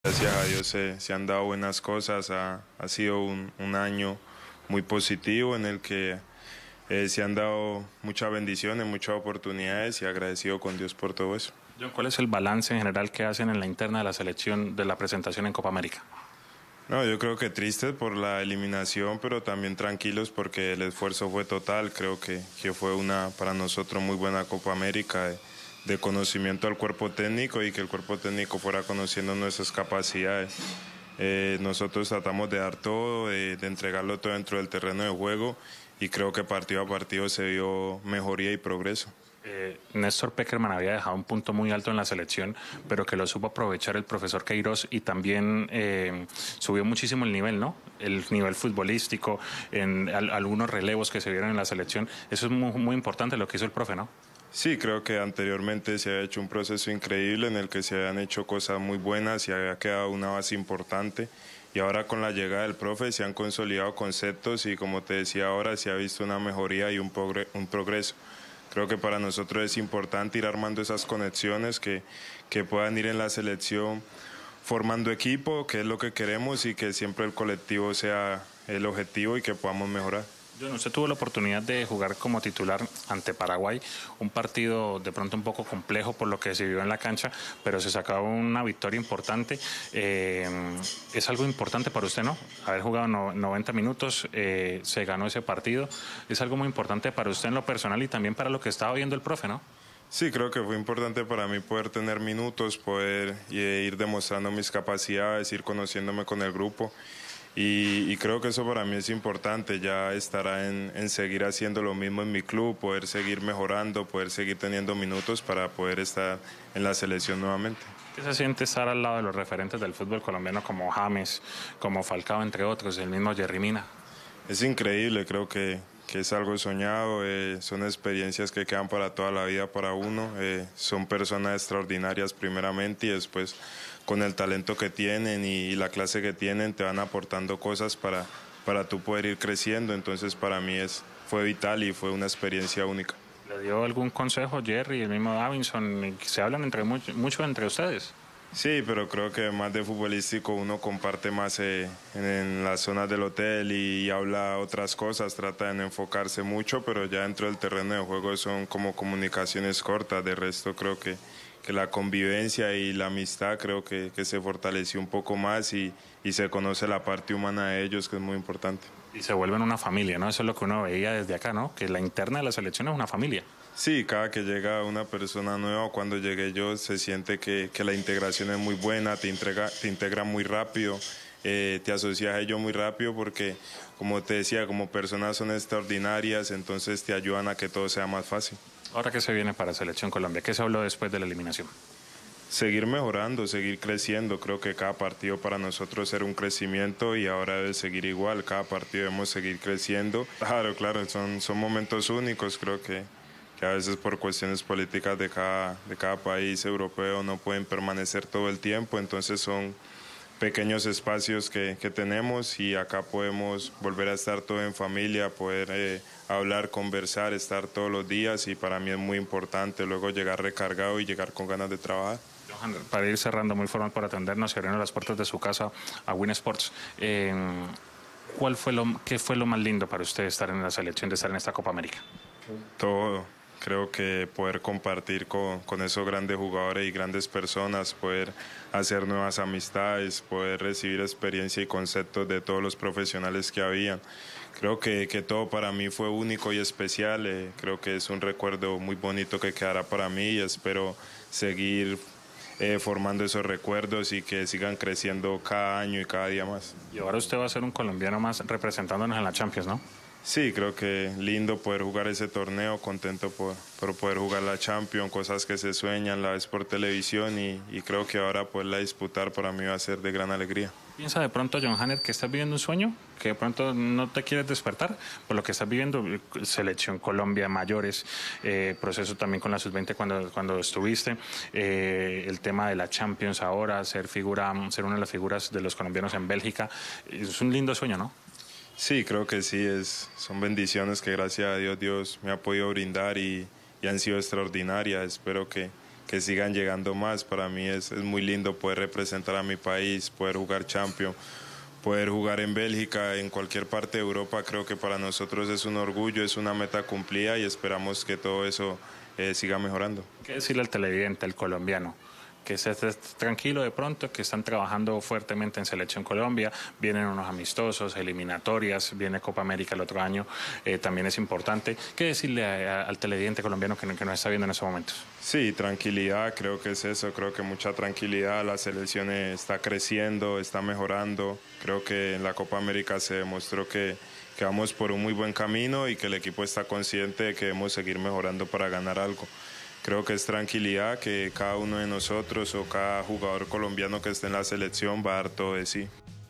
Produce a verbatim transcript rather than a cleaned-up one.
Gracias a Dios se, se han dado buenas cosas, ha, ha sido un, un año muy positivo en el que eh, se han dado muchas bendiciones, muchas oportunidades y agradecido con Dios por todo eso. John, ¿cuál es el balance en general que hacen en la interna de la selección de la presentación en Copa América? No, yo creo que tristes por la eliminación, pero también tranquilos porque el esfuerzo fue total. Creo que, que fue una para nosotros muy buena Copa América de, de conocimiento al cuerpo técnico y que el cuerpo técnico fuera conociendo nuestras capacidades. Eh, nosotros tratamos de dar todo, de, de entregarlo todo dentro del terreno de juego y creo que partido a partido se vio mejoría y progreso. Eh, Néstor Pekerman había dejado un punto muy alto en la selección, pero que lo supo aprovechar el profesor Queiroz y también eh, subió muchísimo el nivel, ¿no? El nivel futbolístico, en al, algunos relevos que se vieron en la selección. Eso es muy, muy importante lo que hizo el profe, ¿no? Sí, creo que anteriormente se ha hecho un proceso increíble en el que se habían hecho cosas muy buenas y había quedado una base importante. Y ahora con la llegada del profe se han consolidado conceptos y como te decía ahora se ha visto una mejoría y un, progre un progreso. Creo que para nosotros es importante ir armando esas conexiones que, que puedan ir en la selección formando equipo, que es lo que queremos y que siempre el colectivo sea el objetivo y que podamos mejorar. John, usted tuvo la oportunidad de jugar como titular ante Paraguay, un partido de pronto un poco complejo por lo que se vivió en la cancha, pero se sacaba una victoria importante. Eh, es algo importante para usted, ¿no? Haber jugado no, noventa minutos, eh, se ganó ese partido. Es algo muy importante para usted en lo personal y también para lo que estaba viendo el profe, ¿no? Sí, creo que fue importante para mí poder tener minutos, poder ir demostrando mis capacidades, ir conociéndome con el grupo. Y, y creo que eso para mí es importante, ya estará en, en seguir haciendo lo mismo en mi club, poder seguir mejorando, poder seguir teniendo minutos para poder estar en la selección nuevamente. ¿Qué se siente estar al lado de los referentes del fútbol colombiano como James, como Falcao, entre otros, el mismo Yerry Mina? Es increíble, creo que, que es algo soñado, eh, son experiencias que quedan para toda la vida para uno, eh, son personas extraordinarias primeramente y después con el talento que tienen y, y la clase que tienen te van aportando cosas para, para tú poder ir creciendo, entonces para mí es, fue vital y fue una experiencia única. ¿Le dio algún consejo Jerry, el mismo Davinson? Se hablan entre mucho, mucho entre ustedes. Sí, pero creo que más de futbolístico uno comparte más eh, en, en las zonas del hotel y, y habla otras cosas, trata de enfocarse mucho, pero ya dentro del terreno de juego son como comunicaciones cortas, de resto creo que, que la convivencia y la amistad creo que, que se fortaleció un poco más y, y se conoce la parte humana de ellos, que es muy importante. Y se vuelven una familia, ¿no? Eso es lo que uno veía desde acá, ¿no? Que la interna de la selección es una familia. Sí, cada que llega una persona nueva, cuando llegué yo, se siente que, que la integración es muy buena, te, entrega, te integra muy rápido, eh, te asocias a ellos muy rápido porque, como te decía, como personas son extraordinarias, entonces te ayudan a que todo sea más fácil. Ahora que se viene para Selección Colombia, ¿qué se habló después de la eliminación? Seguir mejorando, seguir creciendo, creo que cada partido para nosotros era un crecimiento y ahora debe seguir igual, cada partido debemos seguir creciendo. Claro, claro, son, son momentos únicos, creo que, que a veces por cuestiones políticas de cada, de cada país europeo no pueden permanecer todo el tiempo, entonces son pequeños espacios que, que tenemos y acá podemos volver a estar todo en familia, poder eh, hablar, conversar, estar todos los días y para mí es muy importante luego llegar recargado y llegar con ganas de trabajar. Johan, para ir cerrando, muy formal por atendernos y abriendo las puertas de su casa a Win Sports, eh, ¿cuál fue lo, ¿qué fue lo más lindo para usted estar en la selección, de estar en esta Copa América? Todo. Creo que poder compartir con, con esos grandes jugadores y grandes personas, poder hacer nuevas amistades, poder recibir experiencia y conceptos de todos los profesionales que habían. Creo que, que todo para mí fue único y especial. Eh, creo que es un recuerdo muy bonito que quedará para mí y espero seguir eh, formando esos recuerdos y que sigan creciendo cada año y cada día más. Y ahora usted va a ser un colombiano más representándonos en la Champions, ¿no? Sí, creo que lindo poder jugar ese torneo, contento por, por poder jugar la Champions, cosas que se sueñan, la ves por televisión y, y creo que ahora poderla disputar para mí va a ser de gran alegría. ¿Piensa de pronto, John Hanner, que estás viviendo un sueño? Que de pronto no te quieres despertar por lo que estás viviendo, selección Colombia, mayores, eh, proceso también con la sub veinte cuando, cuando estuviste, eh, el tema de la Champions ahora, ser figura, ser una de las figuras de los colombianos en Bélgica, es un lindo sueño, ¿no? Sí, creo que sí, es, son bendiciones que gracias a Dios Dios me ha podido brindar y, y han sido extraordinarias. Espero que, que sigan llegando más. Para mí es, es muy lindo poder representar a mi país, poder jugar Champions, poder jugar en Bélgica, en cualquier parte de Europa. Creo que para nosotros es un orgullo, es una meta cumplida y esperamos que todo eso eh, siga mejorando. ¿Qué decirle al televidente, al colombiano? Que se esté tranquilo de pronto, que están trabajando fuertemente en Selección Colombia, vienen unos amistosos, eliminatorias, viene Copa América el otro año, eh, también es importante. ¿Qué decirle a, a, al televidente colombiano que, que nos está viendo en estos momentos? Sí, tranquilidad, creo que es eso, creo que mucha tranquilidad, la selección está creciendo, está mejorando, creo que en la Copa América se demostró que, que vamos por un muy buen camino y que el equipo está consciente de que debemos seguir mejorando para ganar algo. Creo que es tranquilidad, que cada uno de nosotros o cada jugador colombiano que esté en la selección va a dar todo de sí.